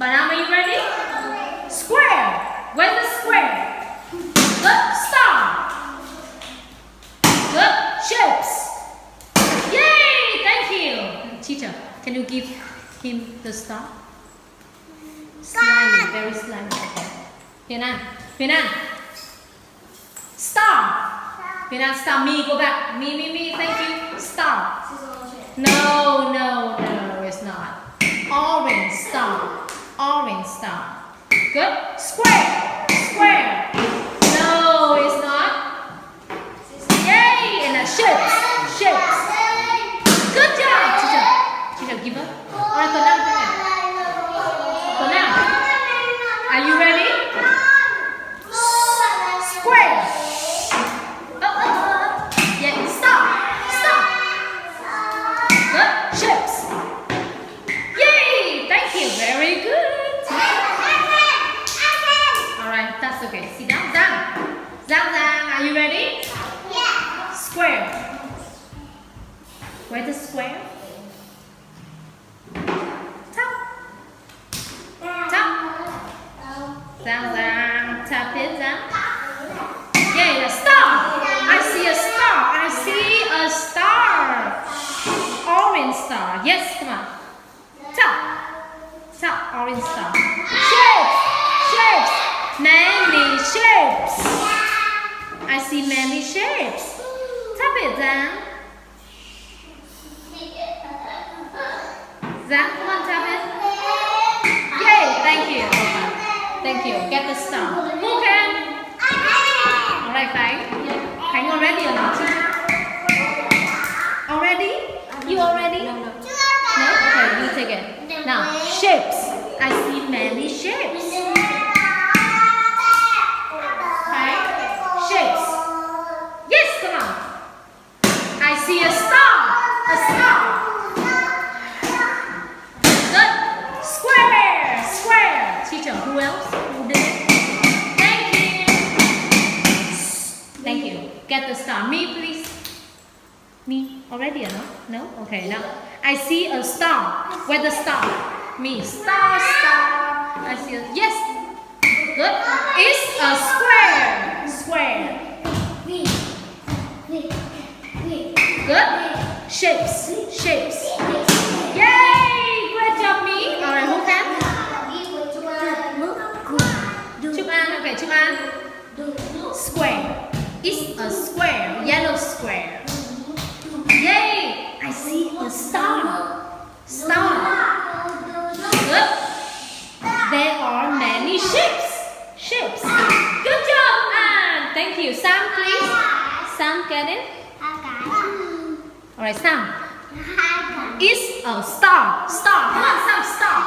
Banana, are you ready? Square. Where's the square? Good. Star. Good. Shapes. Yay! Thank you. Teacher, can you give him the star? Slimy, very slimy. Okay. Finan. Star. Finan, star. Me, go back. Me. Thank you. Star. No, it's not. Orange star. Good. Square. No, it's not. Yay! And shapes. Good job, teacher. Give up. Alright, go now. Are you ready? Square. Yeah, stop. Good. Shapes. Yay! Thank you. Very good. Alright, that's okay. Sit down. Zhang, are you ready? Yeah. Square. Where's the square? Top. Zhang, tap it down. Yeah, the star. I see a star. Orange star. Yes, come on. Top, orange star. Shapes. Many shapes. I see many shapes. Tap it down. Zhang, come on, tap it. Yay, thank you. Thank you. Get the star. Who can? Alright, Khánh already or not? Already? You already? No? Okay, you take it. Now, shapes. I see many shapes. Okay? Shapes. Yes, come on. I see a star. Good. Square. Teacher, who else? Who did it? Thank you. Get the star. Me, please. Me already or no? No? Okay, now I see a star. Where the star? Me. Star. I see a, yes. Good. It's a square. Good. Shapes. Yay! Great job, me. Alright, who can? Chúc An. Square. It's a square. Yellow square. Yay! I see a star. Good. There are many shapes. Good job, An. Thank you. Sam, please. Sam, get it? Alright, Sam. It's a star. Come on, Sam, star.